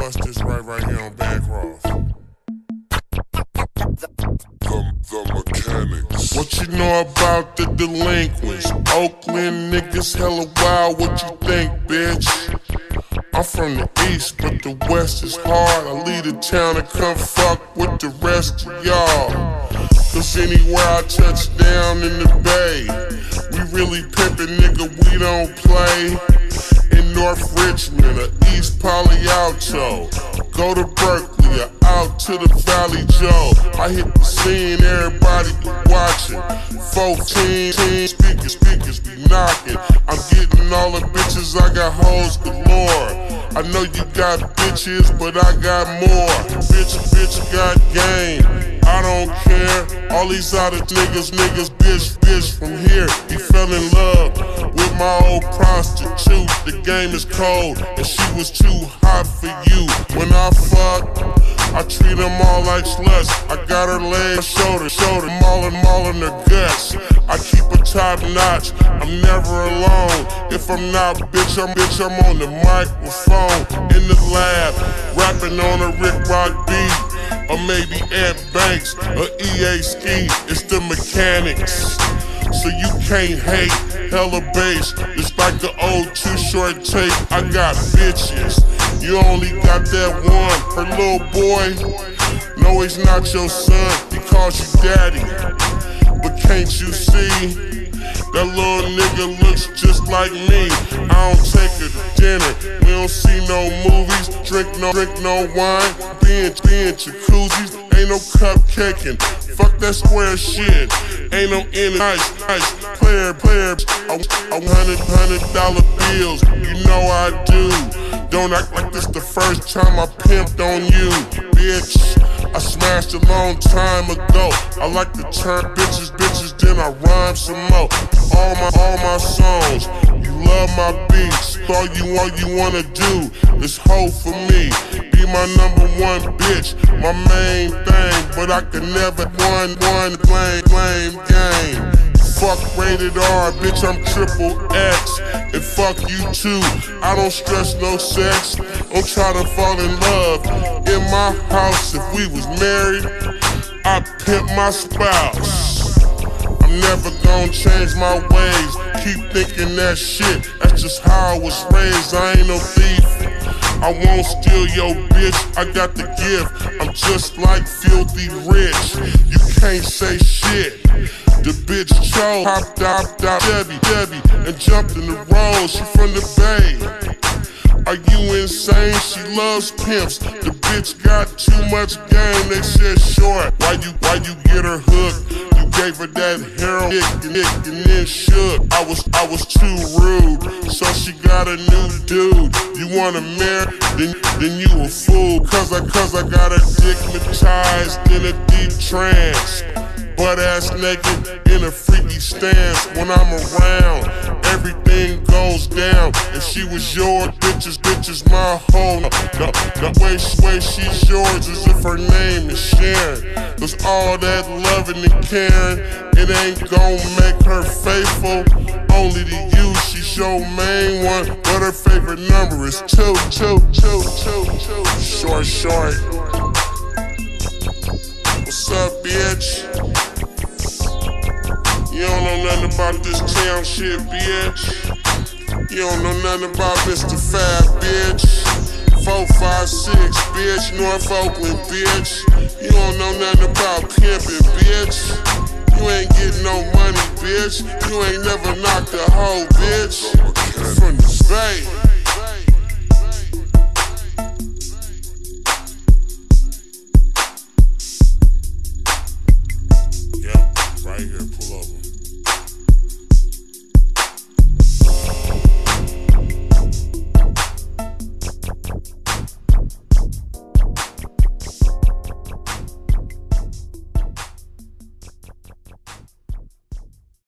bust this right here on Bancroft. The mechanics. What you know about the delinquents? Oakland niggas hella wild, what you think, bitch? I'm from the east, but the west is hard. I leave the town and come fuck with the rest of y'all. Cause anywhere I touch down in the bay, we really pimpin', nigga, we don't play. In North Richmond or East Palo Alto, go to Berkeley or out to the Valley Joe. I hit the scene, everybody be watching. 14 speakers be knocking. I'm getting all the bitches, I got hoes galore. I know you got bitches, but I got more. Bitch got game, I don't care. All these other niggas, bitch from here. He fell in love with my old prostitute. The game is cold, and she was too hot for you. When I fuck, I treat them all like sluts. I got her legs, shoulder, mauling her guts. I keep a top notch, I'm never alone. If I'm not, bitch, I'm on the microphone. In the lab, rapping on a Rick Rock beat. Or maybe Ant Banks, or EA Ski. It's the mechanics, so you can't hate. Hella bass, it's like the old Too Short tape. I got bitches, you only got that one. Her little boy, no, he's not your son. He calls you daddy, but can't you see? That little nigga looks just like me. I don't take her to dinner, we don't see no movies, drink no wine, be in jacuzzis, ain't no cupcaking. Fuck that square shit, ain't no nice player. I $100 bills, you know I do. Don't act like this the first time I pimped on you, bitch. I smashed a long time ago. I like to turn bitches, then I rhyme some more. All my songs, you love my beats. All you wanna do is hoe for me. Be my #1 bitch, my main thing. But I can never one blame game. Fuck rated R, bitch, I'm triple X. And fuck you too, I don't stress no sex. Don't try to fall in love in my house. If we was married, I'd pimp my spouse. I'm never gonna change my ways. Keep thinking that shit, that's just how I was raised. I ain't no thief, I won't steal your bitch. I got the gift, I'm just like filthy rich. You can't say shit. The bitch chose, hopped out Debbie, and jumped in the road. She from the Bay. Are you insane? She loves pimps. The bitch got too much game. They said short. Why you get her hooked? You gave her that heroin and then shook. I was too rude, so she got a new dude. You wanna marry? Then you a fool. Cause I got her dick hypnotized in a deep trance. Butt ass naked in a freaky stance. When I'm around, everything goes down. And she was your bitches my home. The way she's yours is if her name is Sharon. Cause all that loving and caring, it ain't gon' make her faithful only to you. She's your main one, but her favorite number is 2. Short. What's up, bitch? You don't know nothing about this town shit, bitch. You don't know nothing about Mr. Fab, bitch. 456, bitch. North Oakland, bitch. You don't know nothing about pimping, bitch. You ain't getting no money, bitch. You ain't never knocked a hoe, bitch. From the Bay.